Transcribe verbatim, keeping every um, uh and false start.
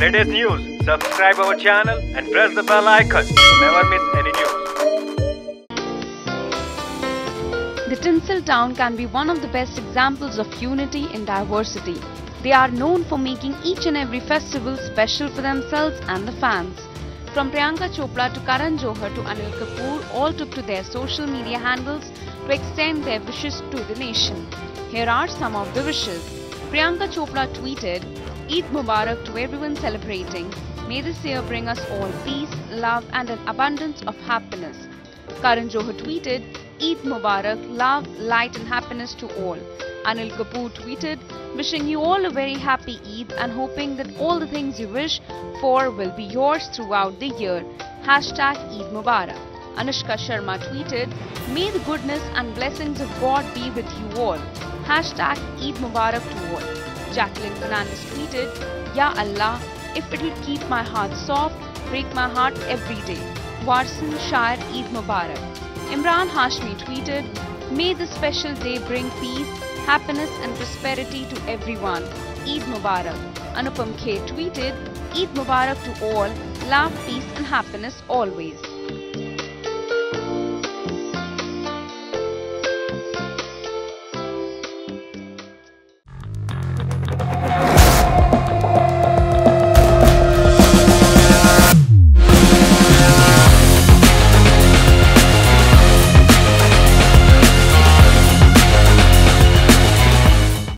latest news, subscribe our channel and press the bell icon to never miss any news. The Tinsel Town can be one of the best examples of unity in diversity. They are known for making each and every festival special for themselves and the fans. From Priyanka Chopra to Karan Johar to Anil Kapoor all took to their social media handles to extend their wishes to the nation. Here are some of the wishes. Priyanka Chopra tweeted, Eid Mubarak to everyone celebrating. May this year bring us all peace, love and an abundance of happiness. Karan Johar tweeted, Eid Mubarak, love, light and happiness to all. Anil Kapoor tweeted, wishing you all a very happy Eid and hoping that all the things you wish for will be yours throughout the year. Hashtag Eid Mubarak. Anushka Sharma tweeted, may the goodness and blessings of God be with you all. Hashtag Eid Mubarak to all. Jacqueline Fernandez tweeted, Ya Allah, if it will keep my heart soft, break my heart every day. Warsan Shire Eid Mubarak. Imran Hashmi tweeted, may this special day bring peace, happiness and prosperity to everyone. Eid Mubarak. Anupam Kher tweeted, Eid Mubarak to all, love, peace and happiness always.